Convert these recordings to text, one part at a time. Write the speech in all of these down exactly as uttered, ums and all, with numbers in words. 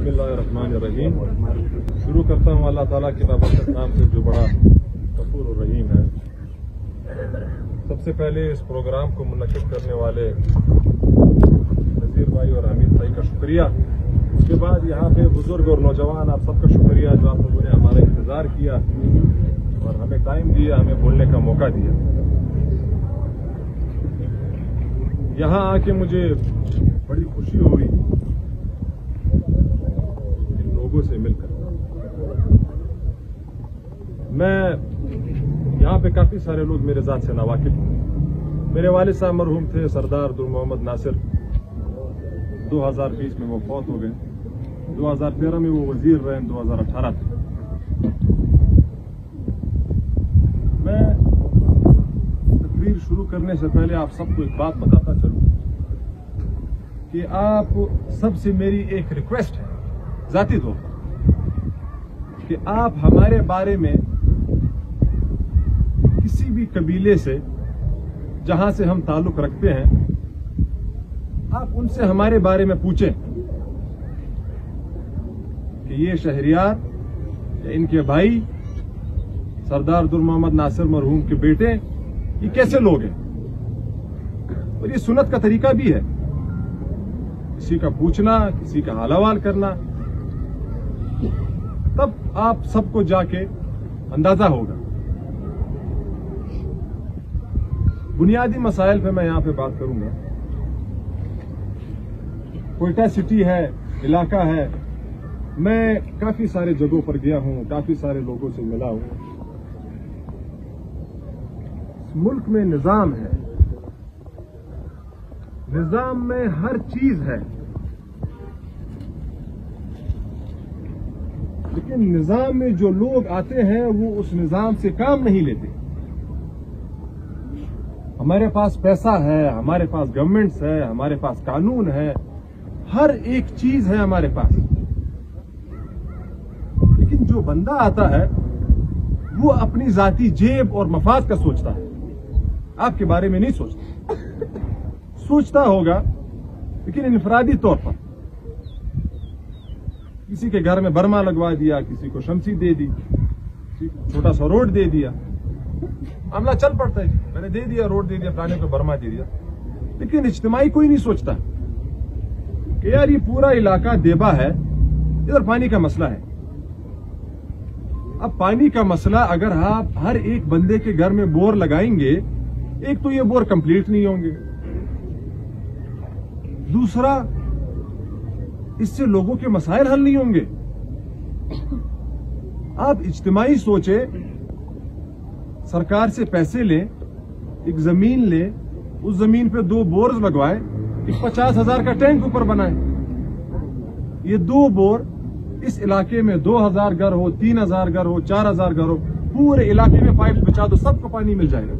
बिस्मिल्लाहिर्रहमानिर्रहीम। शुरू करता हूँ अल्लाह ताला के बाबरकत नाम से जो बड़ा गफूर और रहीम है। सबसे पहले इस प्रोग्राम को मुनक्किद करने वाले नज़ीर भाई और हामिद भाई का शुक्रिया। उसके बाद यहाँ पे बुजुर्ग और नौजवान आप सबका शुक्रिया जो आप लोगों ने हमारा इंतज़ार किया और हमें टाइम दिया, हमें बोलने का मौका दिया। यहाँ आके मुझे बड़ी खुशी हुई इन लोगों से मिलकर। मैं यहाँ पे काफी सारे लोग मेरे ज़ात से नावाकिफ हैं। मेरे वालिद साहब मरहूम थे सरदार दुर मोहम्मद नासिर, दो हज़ार बीस में वो फौत हो गए। दो हज़ार तेरह में वो वजीर रहे, दो हज़ार अठारह तक। मैं तकरीर शुरू करने से पहले आप सबको एक बात बताता चलूं कि आप सबसे मेरी एक रिक्वेस्ट है जाती तौर पर कि आप हमारे बारे में किसी भी कबीले से जहां से हम ताल्लुक रखते हैं, आप उनसे हमारे बारे में पूछें कि ये शहरियार या इनके भाई सरदार दुर मोहम्मद नासिर मरहूम के बेटे ये कैसे लोग हैं। और ये सुन्नत का तरीका भी है, किसी का पूछना, किसी का हालवाल करना, तब आप सबको जाके अंदाजा होगा। बुनियादी मसाइल पे मैं यहां पे बात करूंगा। कोयटा सिटी है, इलाका है। मैं काफी सारे जगहों पर गया हूं, काफी सारे लोगों से मिला हूं। मुल्क में निजाम है, निजाम में हर चीज है, लेकिन निजाम में जो लोग आते हैं वो उस निजाम से काम नहीं लेते। हमारे पास पैसा है, हमारे पास गवर्नमेंट्स है, हमारे पास कानून है, हर एक चीज है हमारे पास, लेकिन जो बंदा आता है वो अपनी जाती जेब और मफाद का सोचता है, आपके बारे में नहीं सोचता। सोचता होगा लेकिन इनफरादी तौर पर। किसी के घर में बर्मा लगवा दिया, किसी को शमसी दे दी, किसी को छोटा सा रोड दे दिया, मामला चल पड़ता है। मैंने दे दिया, रोड दे दिया, फलाने को बर्मा दे दिया। लेकिन इज्तिमाई कोई नहीं सोचता कि यार ये पूरा इलाका देबा है, इधर पानी का मसला है। अब पानी का मसला अगर आप हर एक बंदे के घर में बोर लगाएंगे, एक तो ये बोर कंप्लीट नहीं होंगे, दूसरा इससे लोगों के मसाइल हल नहीं होंगे। आप इज्तिमाई सोचे, सरकार से पैसे लें, एक जमीन ले, उस जमीन पे दो बोर्स लगवाए, एक पचास हजार का टैंक ऊपर बनाए। ये दो बोर इस इलाके में दो हजार घर हो, तीन हजार घर हो, चार हजार घर हो, पूरे इलाके में पाइप बिछा दो, सबको पानी मिल जाएगा।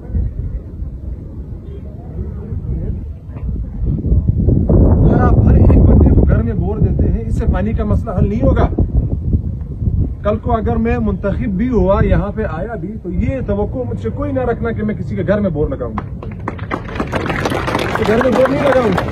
अगर आप हर एक बंदे को घर में बोर देते हैं, इससे पानी का मसला हल नहीं होगा। कल को अगर मैं मुंतखब भी हुआ, यहाँ पे आया भी, तो ये तवक्को मुझसे कोई ना रखना कि मैं किसी के घर में बोर लगाऊंगा, घर में बोर नहीं लगाऊंगा।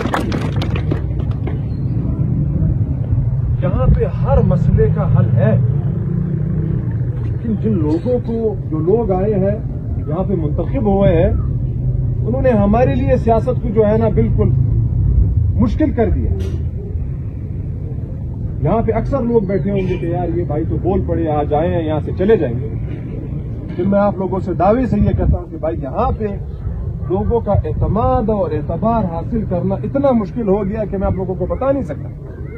यहाँ पे हर मसले का हल है, लेकिन जिन लोगों को, जो लोग आए हैं यहाँ पे मुंतखब हुए हैं, उन्होंने हमारे लिए सियासत को जो है ना बिल्कुल मुश्किल कर दिया। यहाँ पे अक्सर लोग बैठे होंगे कि यार ये भाई तो बोल पड़े, आज आए हैं, यहाँ से चले जाएंगे। फिर मैं आप लोगों से दावे से ये कहता हूँ कि भाई यहाँ पे लोगों का एतमाद और एतबार हासिल करना इतना मुश्किल हो गया कि मैं आप लोगों को बता नहीं सकता।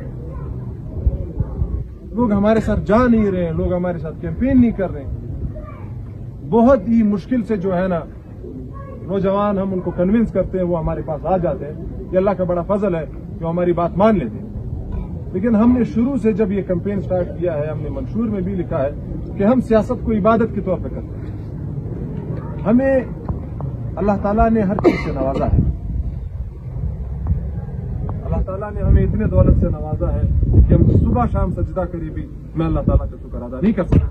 लोग हमारे साथ जा नहीं रहे हैं, लोग हमारे साथ कैंपेन नहीं कर रहे हैं। बहुत ही मुश्किल से जो है ना नौजवान हम उनको कन्विंस करते हैं, वो हमारे पास आ जाते हैं। ये अल्लाह का बड़ा फजल है कि हमारी बात मान लेते हैं। लेकिन हमने शुरू से जब ये कैंपेन स्टार्ट किया है, हमने मंशूर में भी लिखा है कि हम सियासत को इबादत के तौर पर करते हैं। हमें अल्लाह ताला ने हर चीज से नवाजा है। अल्लाह ताला ने हमें इतने दौलत से नवाजा है कि हम सुबह शाम सजदा करे भी मैं अल्लाह ताला का शुक्र अदा नहीं कर सकता।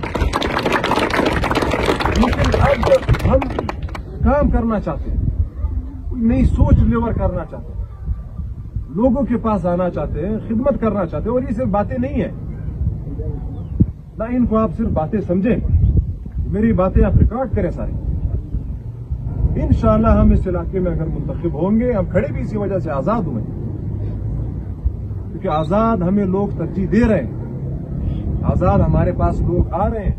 लेकिन अब जब हम काम करना चाहते हैं, कोई नई सोच लेवर करना चाहते हैं, लोगों के पास आना चाहते हैं, खिदमत करना चाहते हैं। और ये सिर्फ बातें नहीं है ना, इनको आप सिर्फ बातें समझें, मेरी बातें आप रिकॉर्ड करें सारी। इंशाअल्लाह हम इस इलाके में अगर मुंतखब होंगे, हम खड़े भी इसी वजह से आजाद हुए क्योंकि आजाद हमें लोग तरजीह दे रहे हैं, आजाद हमारे पास लोग आ रहे हैं।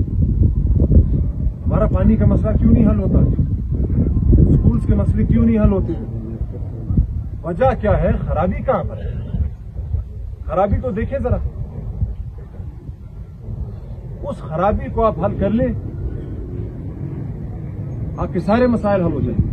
हमारा पानी का मसला क्यों नहीं हल होता, स्कूल्स के मसले क्यों नहीं हल होते, वजह क्या है, खराबी कहां पर है, खराबी को देखें जरा। उस खराबी को आप हल कर लें, आपके सारे मसाइल हल हो जाएंगे।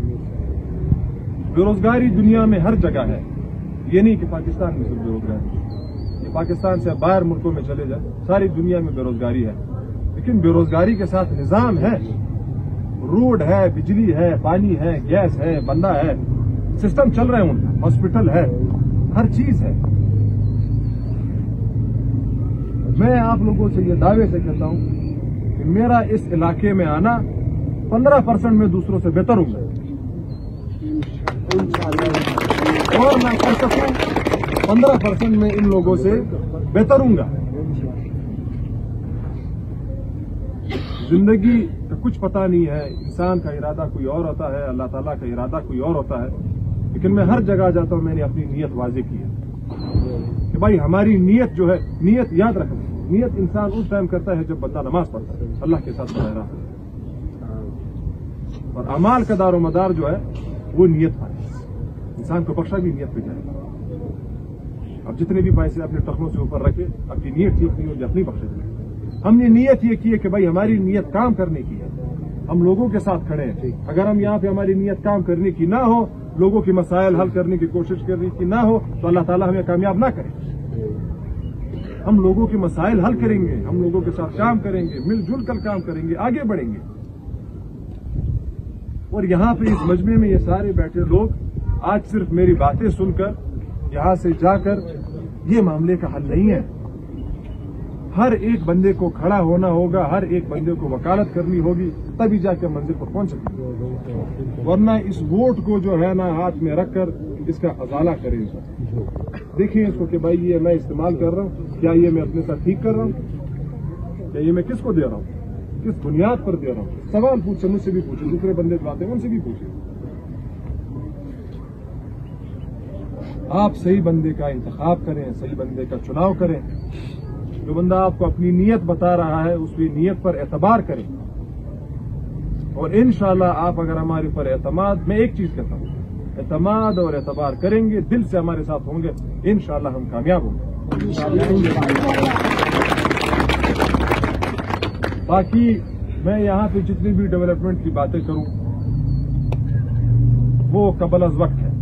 बेरोजगारी दुनिया में हर जगह है, ये नहीं कि पाकिस्तान में सिर्फ बेरोजगारी, ये पाकिस्तान से बाहर मुल्कों में चले जाए, सारी दुनिया में बेरोजगारी है। लेकिन बेरोजगारी के साथ निजाम है, रोड है, बिजली है, पानी है, गैस है, बंदा है, सिस्टम चल रहे हैं उनका, हॉस्पिटल है, हर चीज है। मैं आप लोगों से ये दावे से कहता हूं कि मेरा इस इलाके में आना पंद्रह परसेंट में दूसरों से बेहतर हूंगा, और मैं कर सकूं पंद्रह परसेंट में इन लोगों से बेहतर हूंगा। जिंदगी का कुछ पता नहीं है, इंसान का इरादा कोई और होता है, अल्लाह ताला का इरादा कोई और होता है। लेकिन मैं हर जगह जाता हूं, मैंने अपनी नीयत वाज़ेह की है कि भाई हमारी नीयत जो है, नीयत याद रखना, नीयत इंसान उस टाइम करता है जब बंदा नमाज पढ़ता है, अल्लाह के साथ बना रहता है, और अमाल का दारो मदार जो है वो नीयत पर है। इंसान को बख्शा भी नीयत पे जाएगा। अब जितने भी पैसे अपने टखनों से ऊपर रखे, आपकी नीयत ठीक नहीं होगी, अपनी बख्शे देंगे। हमने नीयत ये की है कि भाई हमारी नीयत काम करने की है, हम लोगों के साथ खड़े हैं। अगर हम यहाँ पे हमारी नीयत काम करने की ना हो, लोगों की मसाइल हल करने की कोशिश करने की ना हो, तो अल्लाह ताला हमें कामयाब ना करे। हम लोगों के मसाइल हल करेंगे, हम लोगों के साथ काम करेंगे, मिलजुल कर काम करेंगे, आगे बढ़ेंगे। और यहाँ पे इस मजमे में ये सारे बैठे लोग आज सिर्फ मेरी बातें सुनकर यहाँ से जाकर ये मामले का हल नहीं है। हर एक बंदे को खड़ा होना होगा, हर एक बंदे को वकालत करनी होगी, तभी जाकर मंजिल पर पहुंच सकेंगे। वरना इस वोट को जो है ना हाथ में रखकर इसका अजाला करें। देखिए इसको कि भाई ये मैं इस्तेमाल कर रहा हूं, क्या ये मैं अपने साथ ठीक कर रहा हूं, क्या ये मैं किसको दे रहा हूं, किस बुनियाद पर दे रहा हूं। सवाल पूछे, मुझसे भी पूछे, दूसरे बंदे जो आते हैं उनसे भी पूछे। आप सही बंदे का इंतखाब करें, सही बंदे का चुनाव करें। जो बंदा आपको अपनी नीयत बता रहा है उसकी नीयत पर एतबार करें, और इंशाअल्लाह आप अगर हमारे ऊपर एतमाद, मैं एक चीज कहता हूं, एतमाद और एतबार करेंगे, दिल से हमारे साथ होंगे, इंशाअल्लाह हम कामयाब होंगे। बाकी मैं यहाँ पे जितनी भी डेवलपमेंट की बातें करूं वो कबल अज वक्त है,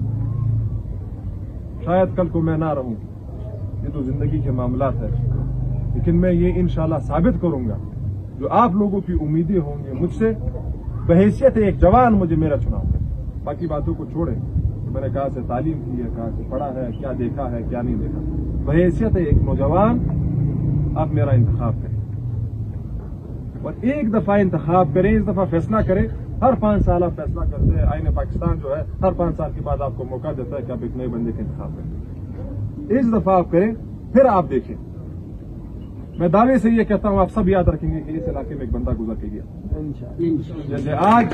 शायद कल को मैं ना रहूं, ये तो जिंदगी के मामलात है। लेकिन मैं ये इंशाअल्लाह साबित करूंगा, जो आप लोगों की उम्मीदें होंगी मुझसे, बहैसियत एक जवान मुझे मेरा चुनाव है। बाकी बातों को छोड़े, तो मैंने कहा से तालीम की है, कहा से पढ़ा है, क्या देखा है, क्या नहीं देखा, बहैसियत एक नौजवान आप मेरा इंतखाब करें, और एक दफा इंतखाब करें, इस दफा फैसला करें। हर पांच साल आप फैसला करते हैं, आईने पाकिस्तान जो है हर पांच साल के बाद आपको मौका देता है कि आप एक नए बंदे का इंतखाब करें। इस दफा आप करें, फिर आप देखें। मैं दावे से ये कहता हूं, आप सब याद रखेंगे कि इस इलाके में एक बंदा गुजर के गया। जैसे आज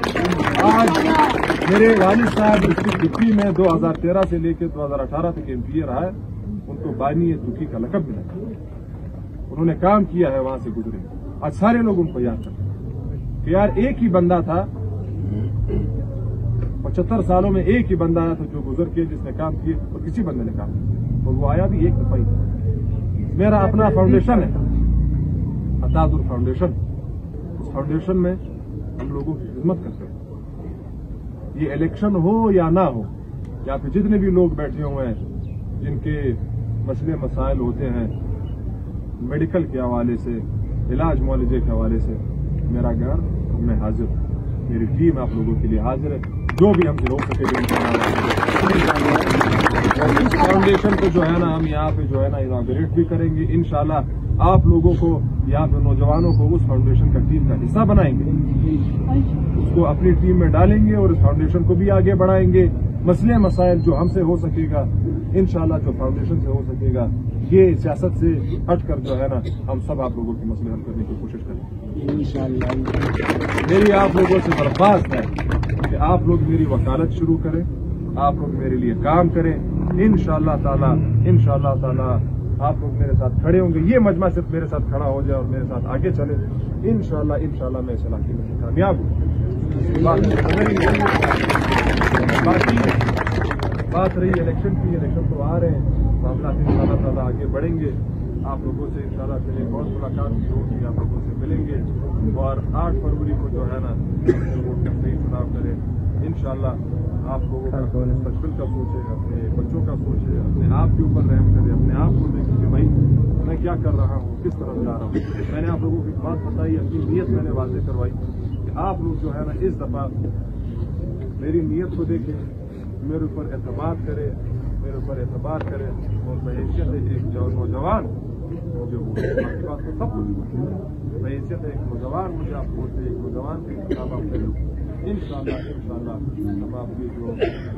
आज मेरे वालिद साहब डिस्ट्रिक्ट डिप्टी में दो हजार तेरह से लेकर दो हजार अठारह तक एमपीए रहा है, उनको बानी दुखी का लकब मिला। उन्होंने काम किया है, वहां से गुजरे। आज सारे लोग उनको याद करते हैं कि यार एक ही बंदा था, पचहत्तर सालों में एक ही बंदा आया था जो गुजर के, जिसने काम किए, और किसी बंदे ने काम किया, और वो आया भी एक दफा ही। मेरा अपना फाउंडेशन है, अतादुर फाउंडेशन। उस फाउंडेशन में हम लोगों की खिदमत करते हैं। ये इलेक्शन हो या ना हो, या फिर जितने भी लोग बैठे हुए हैं जिनके मसले मसाइल होते हैं मेडिकल के हवाले से, इलाज मुआलजे के हवाले से, मेरा घर मैं हाजिर हूं, मेरी टीम आप लोगों के लिए हाजिर है। जो भी हमसे हो सके इस फाउंडेशन को जो है ना हम यहाँ पे जो है ना इनॉग्रेट भी करेंगे। इंशाल्लाह आप लोगों को, यहाँ पे नौजवानों को उस फाउंडेशन का टीम का हिस्सा बनाएंगे, उसको अपनी टीम में डालेंगे और इस फाउंडेशन को भी आगे बढ़ाएंगे। مسئلے مسائل جو ہم سے ہو سکے گا انشاءاللہ جو فاؤنڈیشن سے ہو سکے گا یہ سیاست سے ہٹ کر جو ہے نا ہم سب آپ لوگوں کے مسئلے حل کرنے کی کوشش کریں انشاءاللہ. میری آپ لوگوں سے درخواست ہے کہ آپ لوگ میری وکالت شروع کریں, آپ لوگ میرے لیے کام کریں. انشاءاللہ تعالی انشاءاللہ تعالی آپ لوگ میرے ساتھ کھڑے ہوں گے. یہ مجمع صرف میرے ساتھ کھڑا ہو جائے اور میرے ساتھ آگے چلے انشاءاللہ انشاءاللہ میں اس علاقے میں کامیاب ہوں. باقی بات رہی الیکشن کی, الیکشن تو آ رہے ہیں, معاملات ان شاء اللہ تعالیٰ آگے بڑھیں گے. آپ لوگوں سے انشاءاللہ پھر ایک اور ملاقات بھی ہوگی, آپ لوگوں سے ملیں گے اور آٹھ فروری کو جو ہے نا ووٹ کا صحیح چناؤ کریں انشاءاللہ. آپ لوگوں کا مستقبل کا سوچے, اپنے بچوں کا سوچے, اپنے آپ کے اوپر رحم کرے, اپنے آپ کو دیکھیں کہ بھائی میں کیا کر رہا ہوں, کس طرف جا رہا ہوں. میں نے آپ لوگوں کو ایک بات بتائی, اپنی نیت میں نے واضح کروائی کہ آپ لوگ جو ہے نا اس دفعہ میری نیت کو دیکھیں, میرے اوپر اعتماد کرے, میرے اوپر اعتبار کرے اور بحیثیت ایک نوجوان مجھے باقی بات تو سب کچھ بحیثیت ایک نوجوان مجھے آپ بولتے ایک نوجوان کے خطاب آپ کریں انشاءاللہ انشاءاللہ ہم آپ کی جو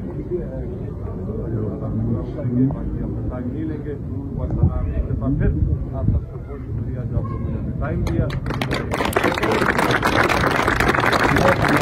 کریں گے. باقی ہم ٹائم نہیں لیں گے. اور سلام ایک دفعہ پھر آپ سب کو بہت شکریہ جو آپ لوگوں نے ٹائم دیا.